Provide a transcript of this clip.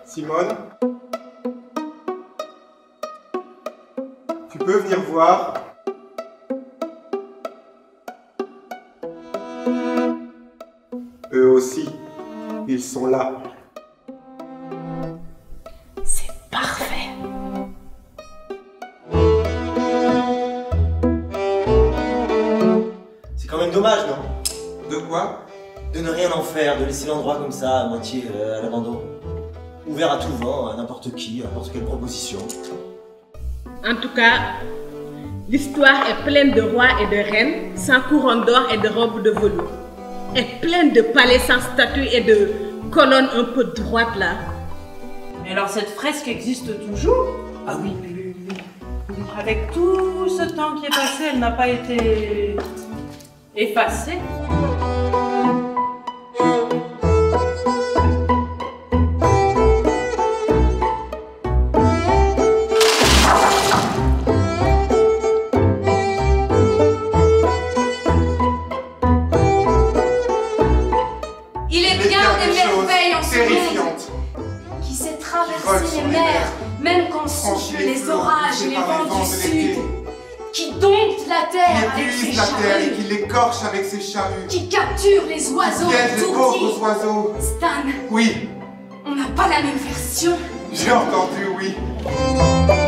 Simone, tu peux venir voir. Eux aussi, ils sont là. C'est parfait. C'est quand même dommage, non? De quoi? De ne rien en faire, de laisser l'endroit comme ça, à moitié à l'abandon. Ouvert à tout vent, à n'importe qui, à n'importe quelle proposition. En tout cas, l'histoire est pleine de rois et de reines sans couronne d'or et de robes de velours. Est pleine de palais sans statues et de colonnes un peu droites là. Mais alors cette fresque existe toujours? Ah oui. Avec tout ce temps qui est passé, elle n'a pas été effacée. Il est bien des merveilles en ce monde terrifiantes qui sait volent traverser sur les les mers, mers, même quand franchit soufflent les les flots, orages et poussés les par les vents vents du de sud, l'été, qui domptent la qui terre avec ses épuise la terre et charrues, qui l'écorche avec ses charrues, qui capturent les oiseaux piège les pauvres étourdis. oiseaux. Stan, Oui, on n'a pas la même version. j'ai entendu, oui.